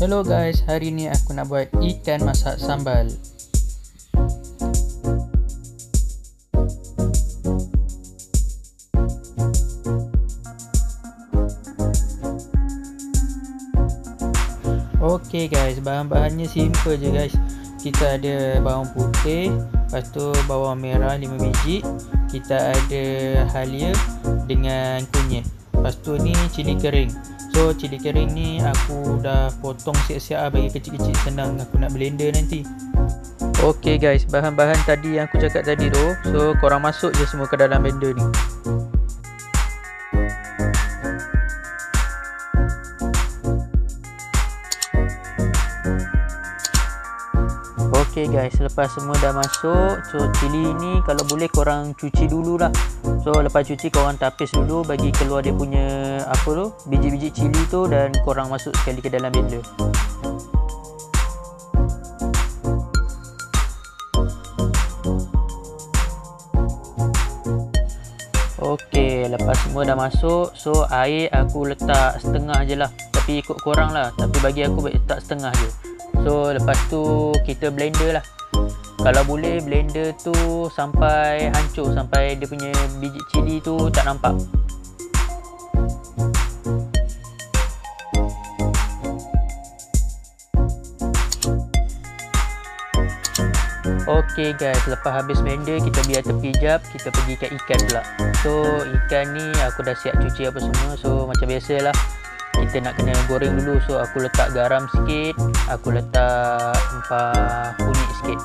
Hello guys, hari ni aku nak buat ikan masak sambal. Okey guys, bahan-bahannya simple je guys. Kita ada bawang putih, lepas tu bawang merah 5 biji, kita ada halia dengan kunyit. Lepas tu ni cili kering. So cili kering ni aku dah potong siap-siap bagi kecil-kecil, senang aku nak blender nanti. Okey guys, bahan-bahan tadi yang aku cakap tadi tu, so korang masuk je semua ke dalam blender ni. Okey guys, lepas semua dah masuk, so cili ni kalau boleh korang cuci dulu lah. So lepas cuci korang tapis dulu bagi keluar dia punya apa tu, biji-biji cili tu, dan korang masuk sekali ke dalam blender. Okey, lepas semua dah masuk, so air aku letak setengah je lah, tapi ikut korang lah, tapi bagi aku letak setengah je. So lepas tu kita blender lah. Kalau boleh blender tu sampai hancur, sampai dia punya biji cili tu tak nampak. Okey guys, lepas habis blender kita biar tepi jap, kita pergi kat ikan pula. So ikan ni aku dah siap cuci apa semua. So macam biasalah, kita nak kena goreng dulu. So aku letak garam sikit, aku letak rempah kunyit sikit.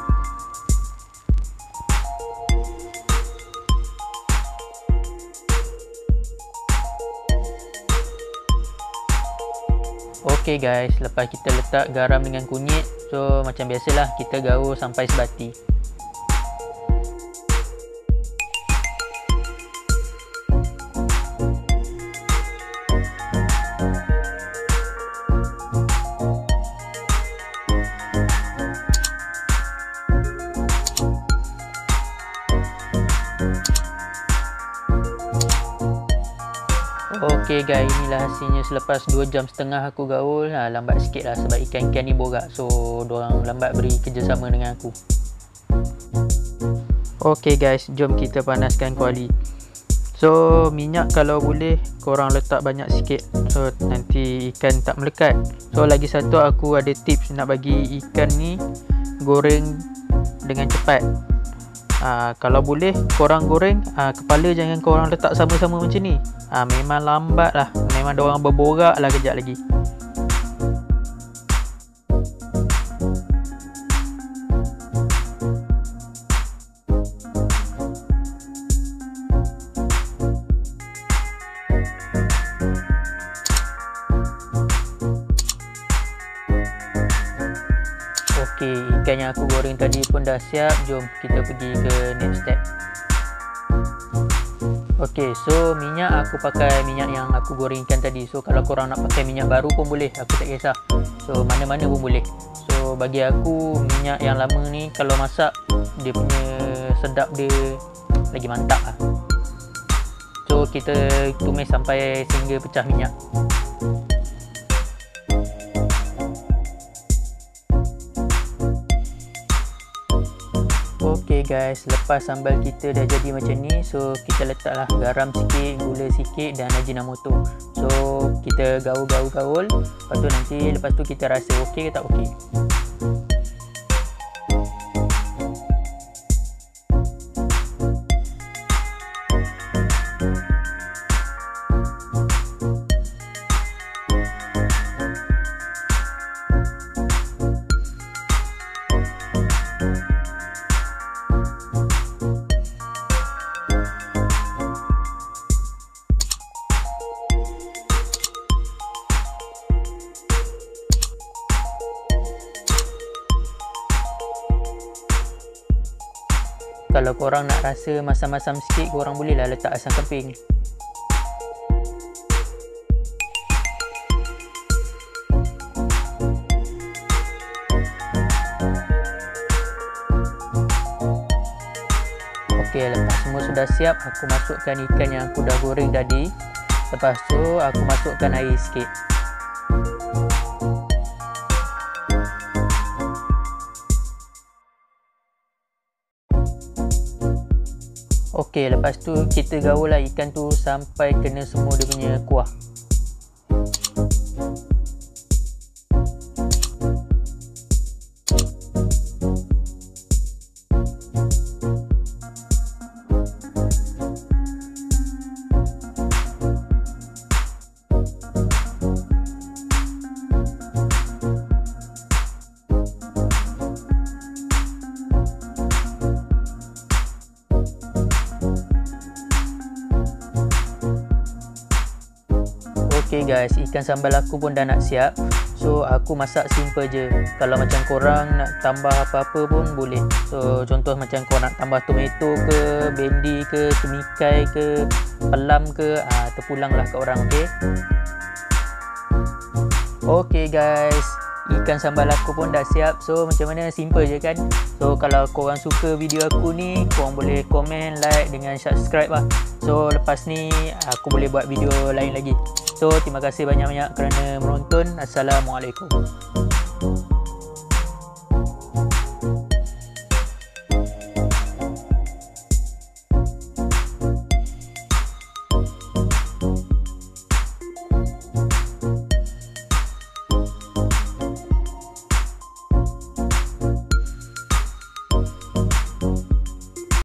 Okey guys, lepas kita letak garam dengan kunyit, so macam biasalah kita gaul sampai sebati. Okey guys, inilah hasilnya selepas 2.5 jam aku gaul. Lambat sikit lah sebab ikan-ikan ni borak, so diorang lambat beri kerjasama dengan aku. Okey guys, jom kita panaskan kuali. So minyak kalau boleh korang letak banyak sikit, so nanti ikan tak melekat. So lagi satu aku ada tips nak bagi ikan ni goreng dengan cepat. Kalau boleh korang goreng, kepala jangan korang letak sama-sama macam ni. Memang lambat lah, memang diorang berborak lah kejap lagi. Okey, ikan yang aku goreng tadi pun dah siap. Jom kita pergi ke next step. Okey, so minyak aku pakai minyak yang aku goreng ikan tadi. So kalau korang nak pakai minyak baru pun boleh, aku tak kisah. So mana-mana pun boleh. So bagi aku minyak yang lama ni kalau masak dia punya sedap dia lagi mantap lah. So kita tumis sampai sehingga pecah minyak. Okey guys, lepas sambal kita dah jadi macam ni, so kita letaklah garam sikit, gula sikit dan ajinomoto. So kita gaul-gaul-gaul, lepas tu nanti lepas tu kita rasa okey ke tak okey. Kalau korang nak rasa masam-masam sikit, korang bolehlah letak asam kemping. Okey, lepas semua sudah siap, aku masukkan ikan yang aku dah goreng tadi. Lepas tu aku masukkan air sikit. Okey, lepas tu kita gaul lah ikan tu sampai kena semua dia punya kuah. Okay guys, ikan sambal aku pun dah nak siap. So aku masak simple je. Kalau macam korang nak tambah apa-apa pun boleh. So contoh macam korang nak tambah tomato ke, bendi ke, tumikai ke, pelam ke, terpulang lah kat orang. Okay. Okay guys, ikan sambal aku pun dah siap. So macam mana, simple je kan. So kalau korang suka video aku ni, korang boleh komen, like dengan subscribe lah. So lepas ni aku boleh buat video lain lagi. So terima kasih banyak-banyak kerana menonton. Assalamualaikum.